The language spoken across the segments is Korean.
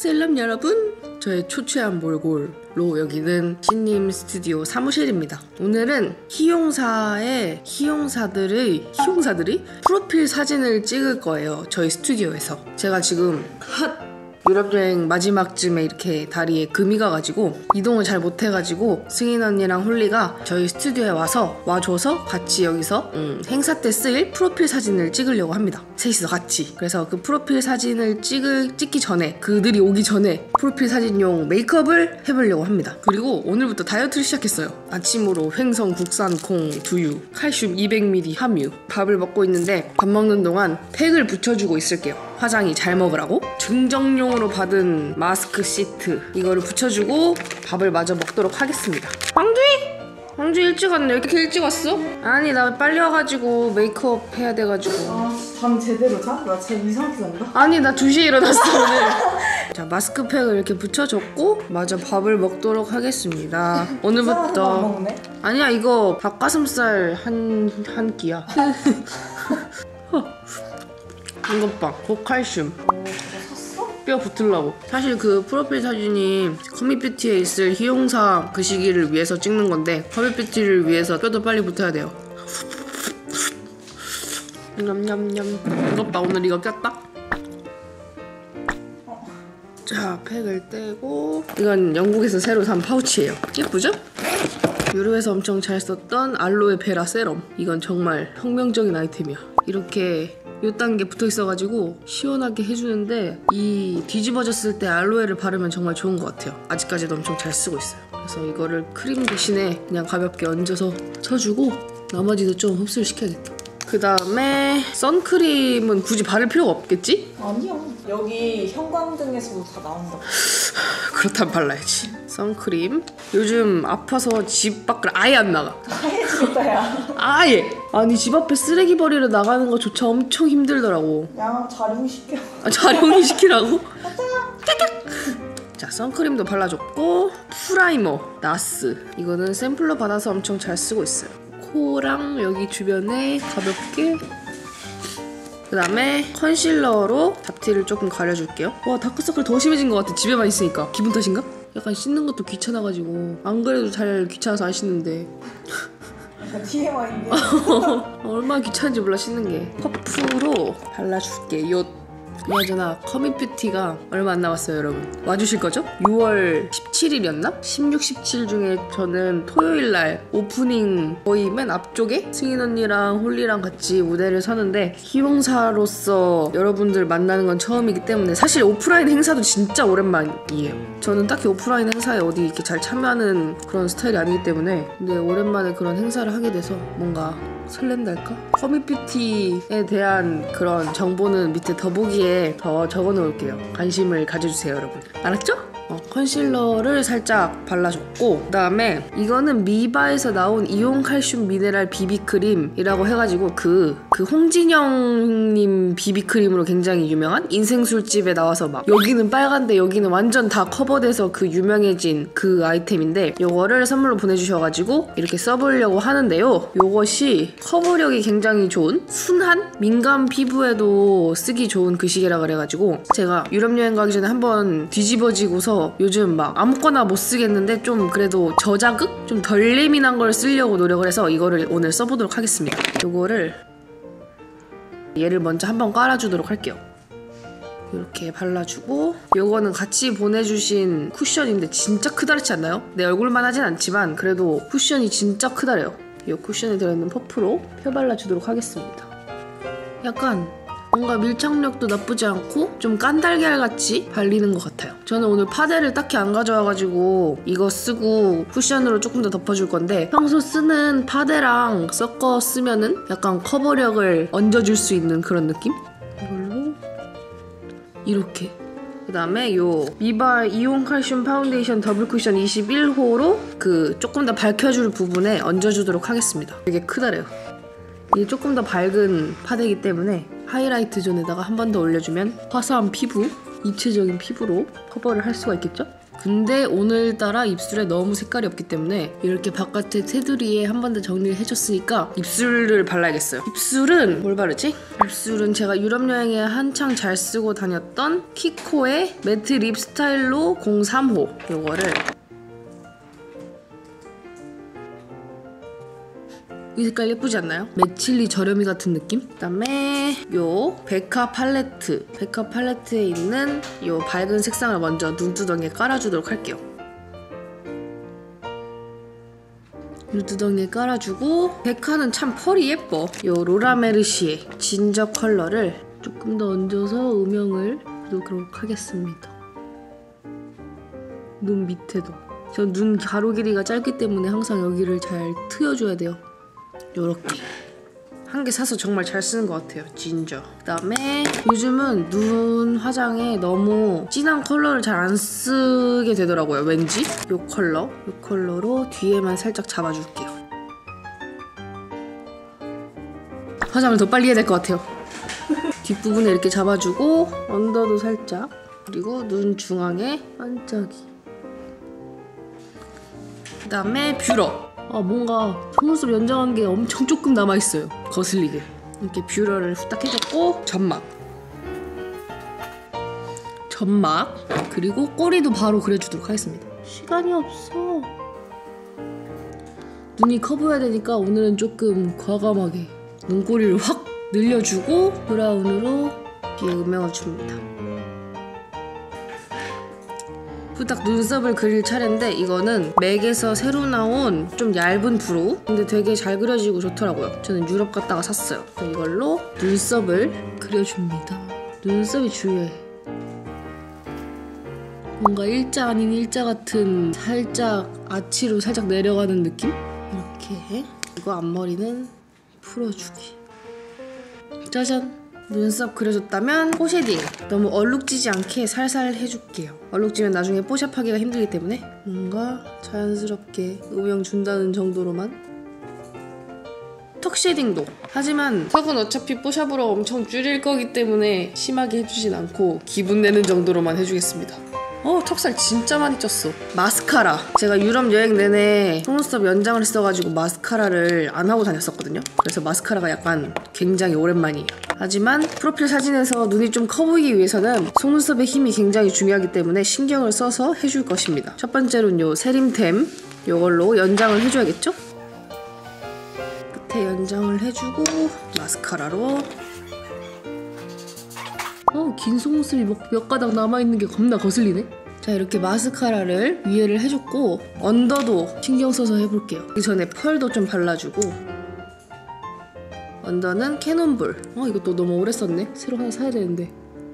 셀럽 여러분, 저의 초췌한 몰골로 여기는 신님 스튜디오 사무실입니다. 오늘은 희용사들의 프로필 사진을 찍을 거예요. 저희 스튜디오에서. 제가 지금 유럽여행 마지막쯤에 이렇게 다리에 금이 가가지고 이동을 잘 못해가지고 승인 언니랑 홀리가 저희 스튜디오에 와줘서 같이 여기서 행사 때 쓰일 프로필 사진을 찍으려고 합니다. 셋이서 같이. 그래서 그 프로필 사진을 찍기 전에, 그들이 오기 전에 프로필 사진용 메이크업을 해보려고 합니다. 그리고 오늘부터 다이어트를 시작했어요. 아침으로 횡성 국산콩 두유, 칼슘 200ml 함유. 밥을 먹고 있는데 밥 먹는 동안 팩을 붙여주고 있을게요. 화장이 잘 먹으라고. 증정용으로 받은 마스크 시트 이거를 붙여주고 밥을 마저 먹도록 하겠습니다. 황주 일찍 왔네. 왜 이렇게 일찍 왔어? 아니, 나 빨리 와가지고 메이크업 해야 돼가지고. 잠 제대로 자? 나 진짜 이상하게 잔다. 아니, 나 2시에 일어났어 오늘. 자, 마스크팩을 이렇게 붙여줬고 마저 밥을 먹도록 하겠습니다. 오늘부터. 먹네? 아니야, 이거 닭가슴살 한 끼야. 이것 봐, 고칼슘. 뼈 붙으려고. 사실 그 프로필 사진이 커밋뷰티에 있을 희용사 그 시기를 위해서 찍는 건데, 커밋뷰티를 위해서 뼈도 빨리 붙어야 돼요. 냠냠냠. 이것 봐, 오늘 이거 꼈다? 자, 팩을 떼고. 이건 영국에서 새로 산 파우치예요. 예쁘죠? 유럽에서 엄청 잘 썼던 알로에 베라 세럼. 이건 정말 혁명적인 아이템이야. 이렇게 요 단계 붙어 있어가지고 시원하게 해주는데, 이 뒤집어졌을 때 알로에를 바르면 정말 좋은 것 같아요. 아직까지도 엄청 잘 쓰고 있어요. 그래서 이거를 크림 대신에 그냥 가볍게 얹어서 쳐주고 나머지도 좀 흡수를 시켜야겠다. 그 다음에 선크림은 굳이 바를 필요가 없겠지? 아니야. 여기 형광등에서도 다 나온다. 그렇다면 발라야지. 선크림. 요즘 아파서 집 밖을 아예 안 나가. 하얘지겠다, 야. 아예. 아니, 집 앞에 쓰레기 버리러 나가는 거조차 엄청 힘들더라고. 야, 자룡시켜. 아, 자룡이 시키라고? 자, 선크림도 발라줬고, 프라이머 나스. 이거는 샘플로 받아서 엄청 잘 쓰고 있어요. 코랑 여기 주변에 가볍게. 그 다음에 컨실러로 잡티를 조금 가려줄게요. 와, 다크서클 더 심해진 것 같아. 집에만 있으니까. 기분 탓인가? 약간 씻는 것도 귀찮아가지고. 안 그래도 잘 귀찮아서 안 씻는데. 약간 TMI인데. 얼마나 귀찮은지 몰라, 씻는 게. 퍼프로 발라줄게. 그나저나 커밋뷰티가 얼마 안 남았어요, 여러분. 와주실 거죠? 6월 17일이었나? 16, 17 중에 저는 토요일날 오프닝 거의 맨 앞쪽에 승인 언니랑 홀리랑 같이 무대를 서는데, 희용사로서 여러분들 만나는 건 처음이기 때문에 사실 오프라인 행사도 진짜 오랜만이에요. 저는 딱히 오프라인 행사에 어디 이렇게 잘 참여하는 그런 스타일이 아니기 때문에, 근데 오랜만에 그런 행사를 하게 돼서 뭔가 설렌달까? 커밋뷰티에 대한 그런 정보는 밑에 더보기에 더 적어놓을게요. 관심을 가져주세요, 여러분. 알았죠? 컨실러를 살짝 발라줬고, 그 다음에 이거는 미바에서 나온 이온 칼슘 미네랄 비비크림이라고 해가지고 그 홍진영님 비비크림으로 굉장히 유명한 인생술집에 나와서 막 여기는 빨간데 여기는 완전 다 커버돼서 그 유명해진 그 아이템인데, 요거를 선물로 보내주셔가지고 이렇게 써보려고 하는데요. 요것이 커버력이 굉장히 좋은, 순한 민감 피부에도 쓰기 좋은 그 시계라 그래가지고 제가 유럽 여행 가기 전에 한번 뒤집어지고서 요즘 막 아무거나 못 쓰겠는데 좀 그래도 저자극? 좀 덜 예민한 걸 쓰려고 노력을 해서 이거를 오늘 써보도록 하겠습니다. 요거를 얘를 먼저 한번 깔아주도록 할게요. 이렇게 발라주고, 요거는 같이 보내주신 쿠션인데 진짜 크다랗지 않나요? 내 얼굴만 하진 않지만 그래도 쿠션이 진짜 크다래요. 이 쿠션에 들어있는 퍼프로 펴발라주도록 하겠습니다. 약간 뭔가 밀착력도 나쁘지 않고 좀 깐달걀같이 발리는 것 같아요. 저는 오늘 파데를 딱히 안 가져와가지고 이거 쓰고 쿠션으로 조금 더 덮어줄 건데, 평소 쓰는 파데랑 섞어 쓰면은 약간 커버력을 얹어줄 수 있는 그런 느낌? 이걸로 이렇게. 그 다음에 요 미바 이온 칼슘 파운데이션 더블 쿠션 21호로 그 조금 더 밝혀줄 부분에 얹어주도록 하겠습니다. 되게 크다래요. 이게 조금 더 밝은 파데이기 때문에 하이라이트 존에다가 한 번 더 올려주면 화사한 피부, 입체적인 피부로 커버를 할 수가 있겠죠? 근데 오늘따라 입술에 너무 색깔이 없기 때문에 이렇게 바깥에 테두리에 한 번 더 정리를 해줬으니까 입술을 발라야겠어요. 입술은 뭘 바르지? 입술은 제가 유럽 여행에 한창 잘 쓰고 다녔던 키코의 매트 립 스타일로 03호 요거를 이 색깔 예쁘지 않나요? 맥칠리 저렴이 같은 느낌? 그다음에 요 베카 팔레트에 있는 요 밝은 색상을 먼저 눈두덩이에 깔아주도록 할게요. 눈두덩이에 깔아주고 베카는 참 펄이 예뻐. 요 로라 메르시의 진저 컬러를 조금 더 얹어서 음영을 주도록 하겠습니다. 눈 밑에도. 전 눈 가로 길이가 짧기 때문에 항상 여기를 잘 트여줘야 돼요. 요렇게 한 개 사서 정말 잘 쓰는 것 같아요. 진저. 그다음에 요즘은 눈 화장에 너무 진한 컬러를 잘 안 쓰게 되더라고요. 왠지 요 컬러로 뒤에만 살짝 잡아줄게요. 화장을 더 빨리 해야 될 것 같아요. 뒷부분에 이렇게 잡아주고 언더도 살짝, 그리고 눈 중앙에 반짝이. 그다음에 뷰러. 뭔가 속눈썹 연장한 게 엄청 조금 남아있어요. 거슬리게. 이렇게 뷰러를 후딱 해줬고 점막 그리고 꼬리도 바로 그려주도록 하겠습니다. 시간이 없어. 눈이 커 보여야 되니까 오늘은 조금 과감하게 눈꼬리를 확 늘려주고 브라운으로 뒤에 음영을 줍니다. 후딱 눈썹을 그릴 차례인데 이거는 맥에서 새로 나온 좀 얇은 브로우? 근데 되게 잘 그려지고 좋더라고요. 저는 유럽 갔다가 샀어요. 이걸로 눈썹을 그려줍니다. 눈썹이 중요해. 뭔가 일자 아닌 일자 같은 살짝 아치로 살짝 내려가는 느낌? 이렇게. 그리고 앞머리는 풀어주기. 짜잔! 눈썹 그려줬다면 뽀쉐딩 너무 얼룩지지 않게 살살 해줄게요. 얼룩지면 나중에 뽀샵하기가 힘들기 때문에 뭔가 자연스럽게 음영 준다는 정도로만. 턱 쉐딩도. 하지만 턱은 어차피 뽀샵으로 엄청 줄일 거기 때문에 심하게 해주진 않고 기분 내는 정도로만 해주겠습니다. 턱살 진짜 많이 쪘어. 마스카라. 제가 유럽 여행 내내 속눈썹 연장을 써가지고 마스카라를 안 하고 다녔었거든요. 그래서 마스카라가 약간 굉장히 오랜만이에요. 하지만 프로필 사진에서 눈이 좀 커 보이기 위해서는 속눈썹의 힘이 굉장히 중요하기 때문에 신경을 써서 해줄 것입니다. 첫 번째로는 요 세림템 요걸로 연장을 해줘야겠죠? 끝에 연장을 해주고 마스카라로. 긴 속눈썹이 몇 가닥 남아있는 게 겁나 거슬리네. 자, 이렇게 마스카라를 위에를 해줬고 언더도 신경 써서 해볼게요. 그 전에 펄도 좀 발라주고. 언더는 캐논볼. 이것도 너무 오래 썼네. 새로 하나 사야 되는데.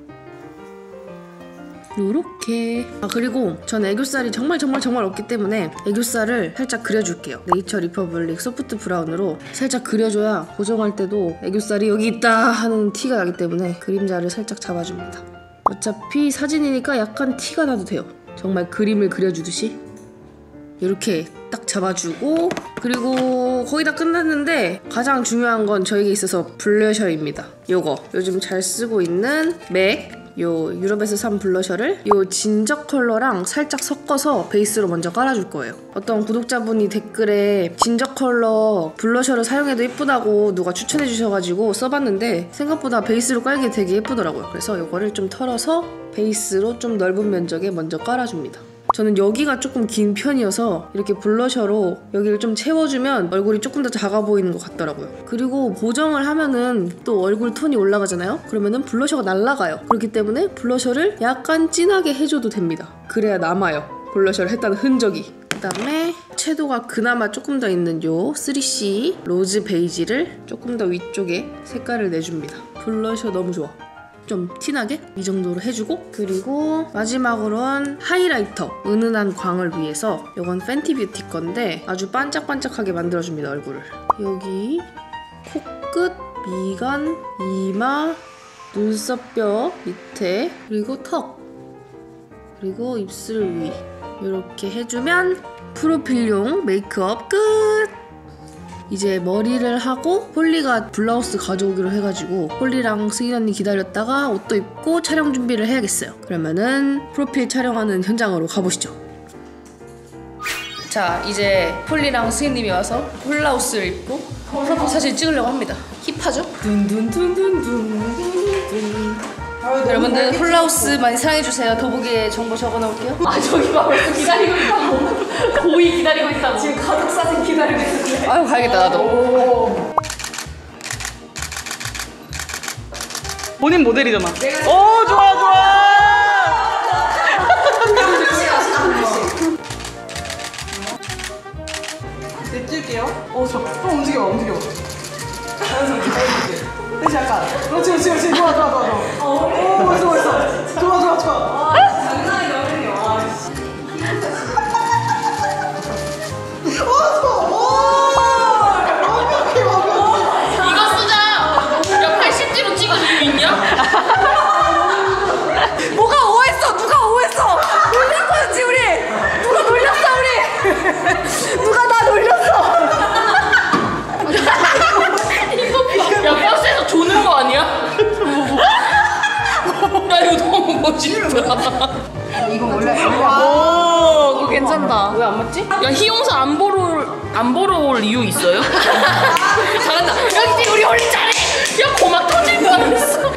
요렇게. 그리고 전 애교살이 정말 없기 때문에 애교살을 살짝 그려줄게요. 네이처 리퍼블릭 소프트 브라운으로 살짝 그려줘야 고정할 때도 애교살이 여기 있다 하는 티가 나기 때문에 그림자를 살짝 잡아줍니다. 어차피 사진이니까 약간 티가 나도 돼요. 정말 그림을 그려주듯이 이렇게 딱 잡아주고. 그리고 거의 다 끝났는데 가장 중요한 건 저에게 있어서 블러셔입니다. 요거 요즘 잘 쓰고 있는 맥 요 유럽에서 산 블러셔를 요 진저 컬러랑 살짝 섞어서 베이스로 먼저 깔아줄 거예요. 어떤 구독자분이 댓글에 진저 컬러 블러셔를 사용해도 예쁘다고 누가 추천해 주셔가지고 써봤는데 생각보다 베이스로 깔기 되게 예쁘더라고요. 그래서 요거를 좀 털어서 베이스로 좀 넓은 면적에 먼저 깔아줍니다. 저는 여기가 조금 긴 편이어서 이렇게 블러셔로 여기를 좀 채워주면 얼굴이 조금 더 작아 보이는 것 같더라고요. 그리고 보정을 하면은 또 얼굴 톤이 올라가잖아요? 그러면은 블러셔가 날아가요. 그렇기 때문에 블러셔를 약간 진하게 해줘도 됩니다. 그래야 남아요. 블러셔를 했다는 흔적이. 그다음에 채도가 그나마 조금 더 있는 요 3C 로즈 베이지를 조금 더 위쪽에 색깔을 내줍니다. 블러셔 너무 좋아. 좀 티나게 이 정도로 해주고. 그리고 마지막으로는 하이라이터, 은은한 광을 위해서 이건 팬티 뷰티 건데 아주 반짝반짝하게 만들어줍니다. 얼굴을 여기 코끝, 미간, 이마, 눈썹뼈 밑에, 그리고 턱, 그리고 입술 위 이렇게 해주면 프로필용 메이크업 끝! 이제 머리를 하고 폴리가 블라우스 가져오기로 해가지고 폴리랑 승희 언니 기다렸다가 옷도 입고 촬영 준비를 해야겠어요. 그러면은 프로필 촬영하는 현장으로 가보시죠. 자, 이제 폴리랑 승희님이 와서 폴라우스를 입고 프로필 사진 찍으려고 합니다. 힙하죠? 둔둔둔둔둔둔둔. 여러분들 폴라우스 많이 사랑해주세요. 더보기에 정보 적어놓을게요. 아, 저기 봐, 벌써 기다리고 있다고. 고이 기다리고 있다고. 지금 가족 사진 기다리고 있는데. 아유, 가야겠다 나도. 본인 모델이잖아. 오, 좋아, 좋아. 네, 뜰게요. 좀 움직여, 움직여. 자연스럽게, 자연스럽게. 다시 약간. 그렇지, 그렇지, 그렇지. 좋아, 좋아, 좋아. 오, 멋있어, 멋있어. 좋아, 좋아, 좋아. 장난이 너무해요. 이거 쓰자. 야, 80G로 찍은 이유 있냐? 뭐가 오했어? 누가 오했어? 놀린 거였지 우리. 누가 놀렸어 우리. 누가 나 놀렸어. 야, 버스에서 조는 거 아니야? 야, 이거 너무 멋있다. 이건 원래 오, 그거 괜찮다. 왜 안 맞지? 야, 희용사 안 보러 올 이유 있어요? 잘한다. 야, 근데 우리 원래 잘해. 야, 고막 터질 뻔했어.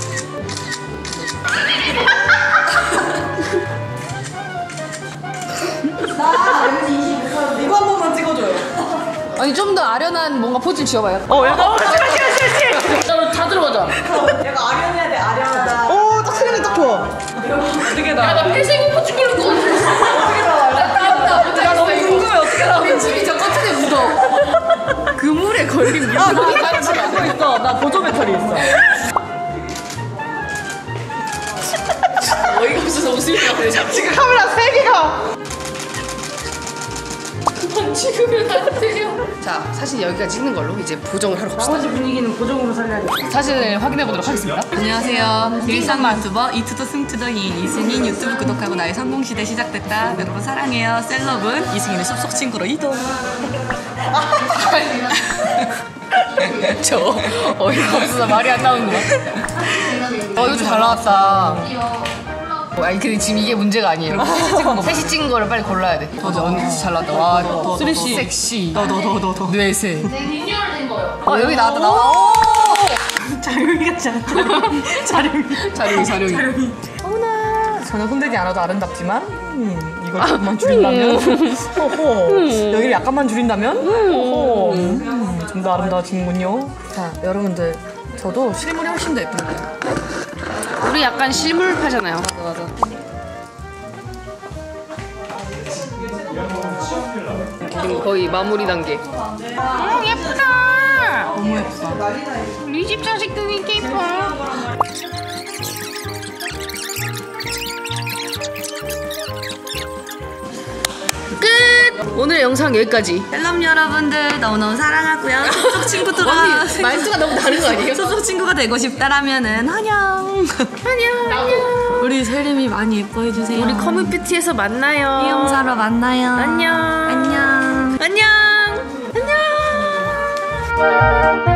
이거 한 번만 찍어줘요. 아니, 좀 더 아련한 뭔가 포즈 지어봐요. 약간. 야, 다 들어가자. 약간 아련해야 돼. 아련하다. 오, 딱 생각이 딱 좋아. 어떻게 나? 야, 나 폐쇄 공포 죽이는 거 같아. 나 너무 궁금해. 어떻게 나와? 집이 저 커튼에 묻어. 그물에 걸린 물. 거기 갖고 있어. 나 보조 배터리 있어. 어이가 없어서 웃음이 나네. 지금 카메라 3개가. 찍으면 안 돼요. 자, 사진 여기까지 찍는 걸로 이제 보정을 하러 갑시다. 나머지 분위기는 고정으로 살려야 돼. 사진을 확인해 보도록 하겠습니다. 안녕하세요. 일상 유튜버 이투더 승투더인 이승인 유튜브 구독하고 나의 성공시대 시작됐다. 여러분 사랑해요. 셀럽은 이승인의 숲속 친구로 이동. 저 어이가 없어서 말이 안 나오는 거야. 이거 좀 잘 나왔다. 아니 근데 지금 이게 문제가 아니에요. 셋이 찍은 거를 빨리 골라야 돼. 맞아, 언니 진짜 잘 나왔다. 와, 쓰리씨 섹시. 너. 뇌세. 리뉴얼된 거요. 여기 나왔다. 나와. 자룡이 같지 않아? 자룡이. 어머나. 전혀 손대지 않아도 아름답지만 이걸 조금만 줄인다면 여기를 약간만 줄인다면 좀 더 아름다워지는군요. 자, 여러분들 저도 실물이 훨씬 더 예쁩니다. 우리 약간 실물파잖아요. 맞아. 지금 거의 마무리 단계. 예쁘다. 너무 예쁘다. 우리 집 자식들 이렇게 예뻐. 끝! 오늘 영상 여기까지. 셀럽 여러분들 너무너무 사랑하고요. 숲속 친구들아. 말투가 너무 다른 거 아니에요? 숲속 친구가 되고 싶다라면은 환영. 안녕. 우리 세림이 많이 예뻐해주세요. 우리 커뮤니티에서 만나요. 미용사로 만나요. 안녕. 안녕. 안녕. 안녕.